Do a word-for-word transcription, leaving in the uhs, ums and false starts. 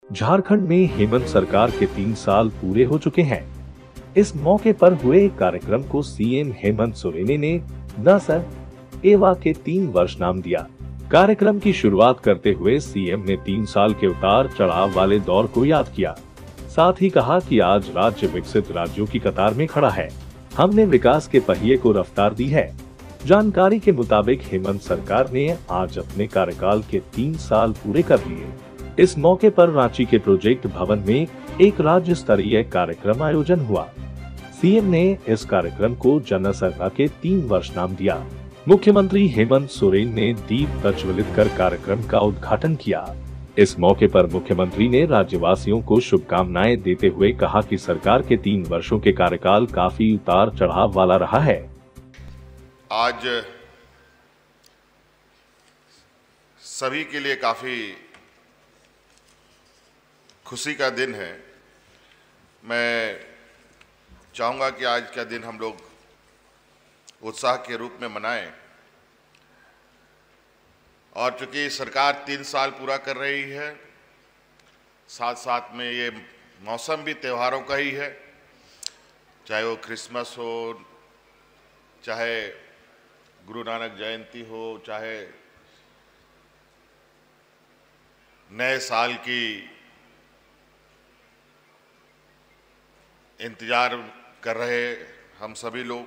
झारखंड में हेमंत सरकार के तीन साल पूरे हो चुके हैं। इस मौके पर हुए एक कार्यक्रम को सीएम हेमंत सोरेन ने न सर एवा के तीन वर्ष नाम दिया। कार्यक्रम की शुरुआत करते हुए सीएम ने तीन साल के उतार चढ़ाव वाले दौर को याद किया। साथ ही कहा कि आज राज्य विकसित राज्यों की कतार में खड़ा है। हमने विकास के पहिए को रफ्तार दी है। जानकारी के मुताबिक हेमंत सरकार ने आज अपने कार्यकाल के तीन साल पूरे कर लिए। इस मौके पर रांची के प्रोजेक्ट भवन में एक राज्य स्तरीय कार्यक्रम आयोजन हुआ। सीएम ने इस कार्यक्रम को जनसरकार के तीन वर्ष नाम दिया। मुख्यमंत्री हेमंत सोरेन ने दीप प्रज्वलित कर कार्यक्रम का उद्घाटन किया। इस मौके पर मुख्यमंत्री ने राज्यवासियों को शुभकामनाएं देते हुए कहा कि सरकार के तीन वर्षों के कार्यकाल काफी उतार चढ़ाव वाला रहा है। आज सभी के लिए काफी खुशी का दिन है। मैं चाहूँगा कि आज का दिन हम लोग उत्साह के रूप में मनाएं। और चूंकि सरकार तीन साल पूरा कर रही है, साथ साथ में ये मौसम भी त्योहारों का ही है, चाहे वो क्रिसमस हो, चाहे गुरु नानक जयंती हो, चाहे नए साल की इंतजार कर रहे हम सभी लोग।